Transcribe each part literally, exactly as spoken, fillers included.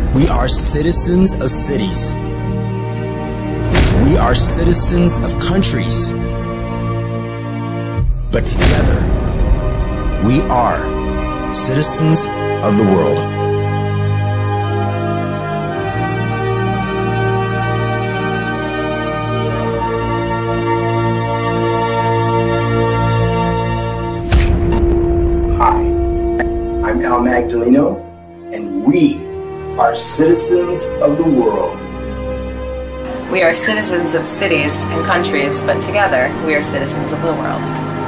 We are citizens of cities. We are citizens of countries. But together, we are citizens of the world. Hi, I'm Al Magdaleno, and we are citizens of the world. We are citizens of cities and countries, but together we are citizens of the world.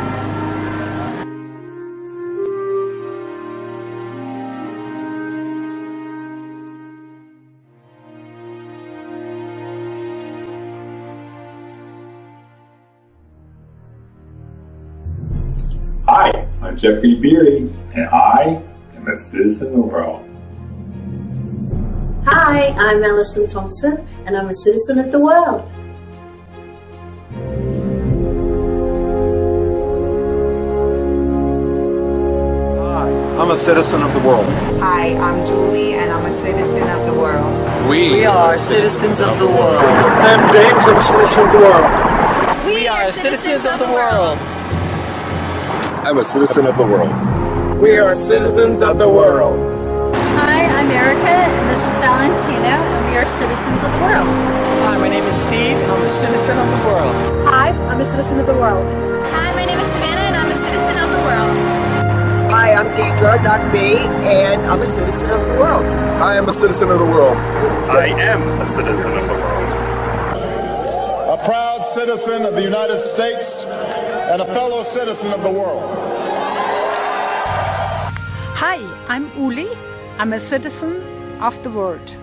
Hi, I'm Jeffrey Beery, and I am a citizen of the world. Hi, I'm Alison Thompson, and I'm a citizen of the world. Hi, I'm a citizen of the world. Hi, I'm Julie, and I'm a citizen of the world. We, we are citizens of the world. I'm James, I'm a citizen of the world. We are citizens of the world. I'm a citizen of the world. We are citizens of the world. Hi, I'm Erica, and this is Valentina, and we are citizens of the world. Hi, my name is Steve, and I'm a citizen of the world. Hi, I'm a citizen of the world. Hi, my name is Savannah, and I'm a citizen of the world. Hi, I'm Deidre, Doc B, and I'm a citizen of the world. I am a citizen of the world. I am a citizen of the world. A proud citizen of the United States and a fellow citizen of the world. Hi, I'm Uli. I'm a citizen of the world.